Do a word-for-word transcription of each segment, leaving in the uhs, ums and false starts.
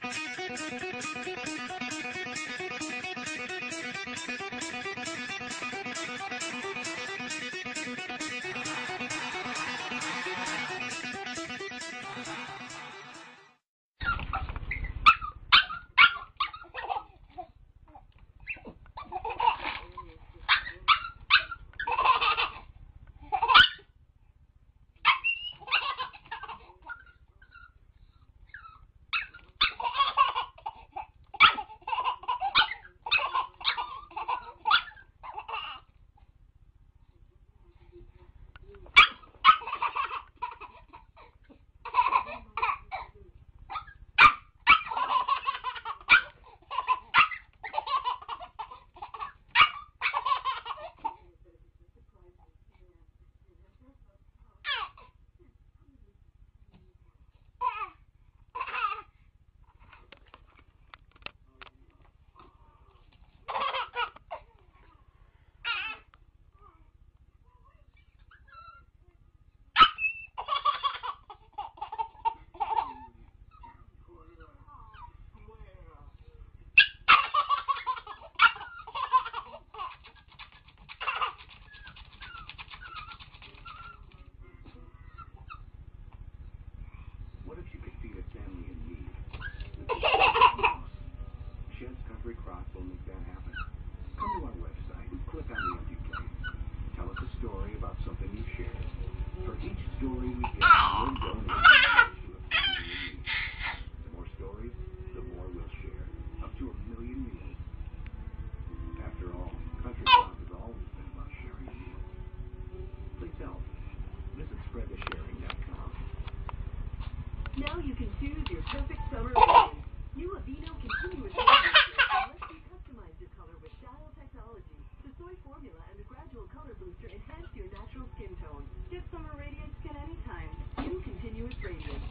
Now you can choose your perfect summer routine. New Aveeno Continuous Radiance lets you customize your color with dial technology. The soy formula and the gradual color booster enhance your natural skin tone. Get summer radiant skin anytime. New Continuous Radiance.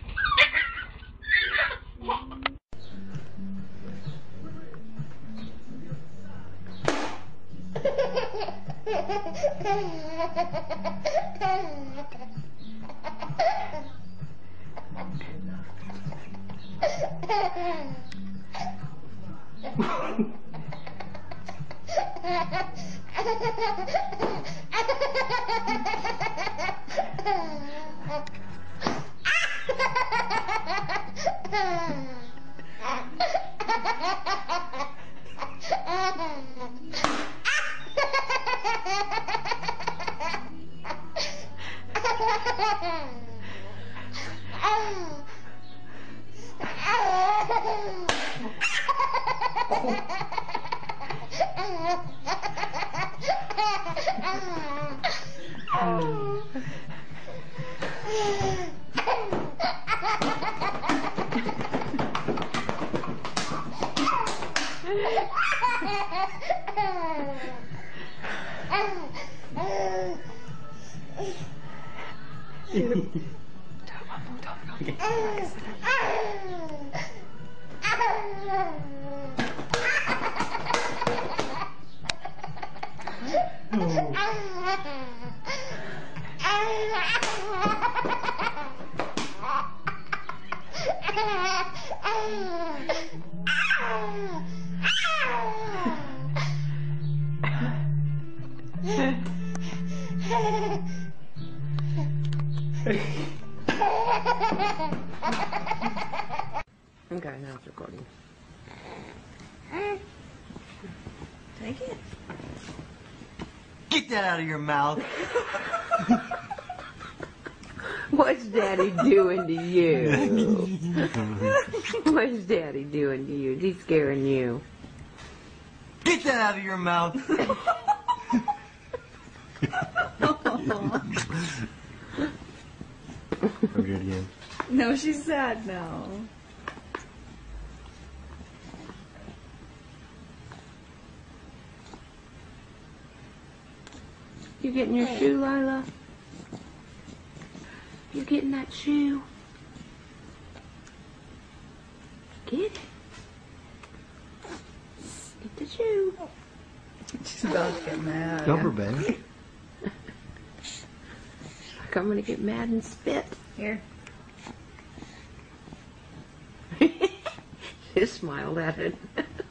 Okay, now it's recording. Take it. Get that out of your mouth. What's Daddy doing to you? What's Daddy doing to you? Is he scaring you? Get that out of your mouth. I'm good again. No, she's sad now. You getting your shoe, Lila? You getting that shoe? Get it. Get the shoe. She's about to get mad. Jumper, baby. I'm gonna get mad and spit. Here. just smiled at it.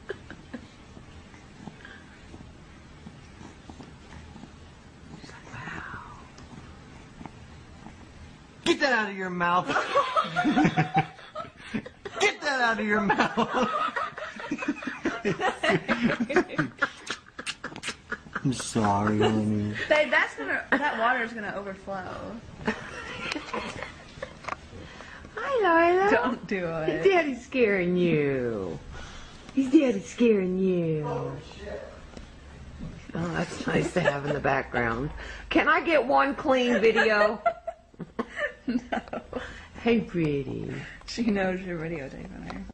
She's like, wow. Get that out of your mouth. Get that out of your mouth. I'm sorry, honey. Babe, that's gonna, that water's gonna overflow. Hi, Lila. Don't do it. Daddy's scaring you. He's daddy scaring you. Oh, shit. Oh, that's nice to have in the background. Can I get one clean video? No. Hey, pretty. She knows you're videotaping her.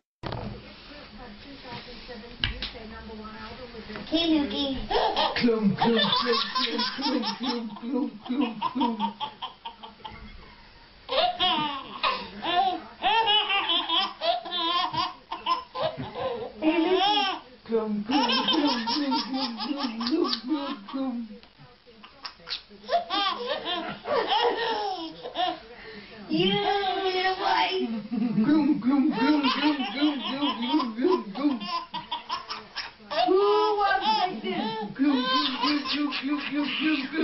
Hey, Nuki. Gloom, gloom, gloom, gloom, gloom, gloom, gloom, gloom. Gloom, gloom, gloom, gloom, gloom, gloom, gloom, gloom. You little boy. Gloom, gloom, gloom, gloom, gloom, gloom, gloom, gloom, gloom. Who wants like this? Gloom, gloom, gloom, gloom, gloom, gloom, gloom.